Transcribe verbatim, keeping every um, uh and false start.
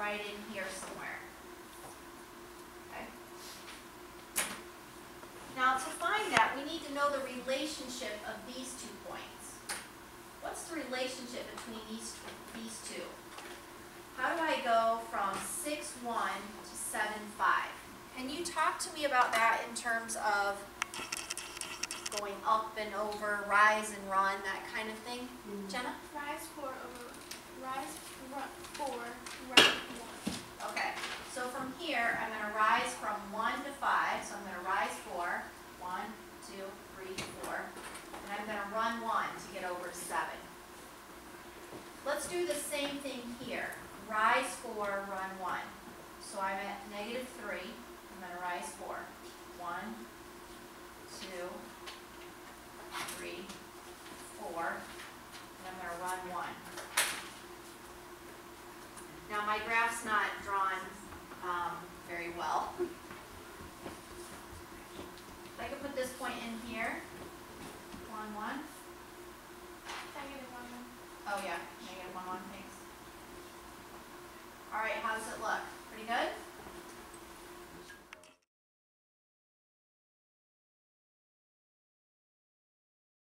right in here somewhere. Okay. Now to find that, we need to know the relationship of these two points. What's the relationship between these, these two? How do I go from six one to seven five? Can you talk to me about that in terms of going up and over, rise and run, that kind of thing? Mm-hmm. Jenna? Rise four over, rise run, four, run one. Okay, so from here, I'm going to rise from one to five, so I'm going to rise four, one, two, three, four, and I'm going to run one to get over to seven. Let's do the same thing here. Rise four, run one. So I'm at negative three. I'm going to rise four. One, two, three, four, and I'm going to run one. Now my graph's not drawn um, very well. I can put this point in here. One, one. Negative one, one. Oh yeah, negative one, one, thanks. All right, how does it look? Pretty good?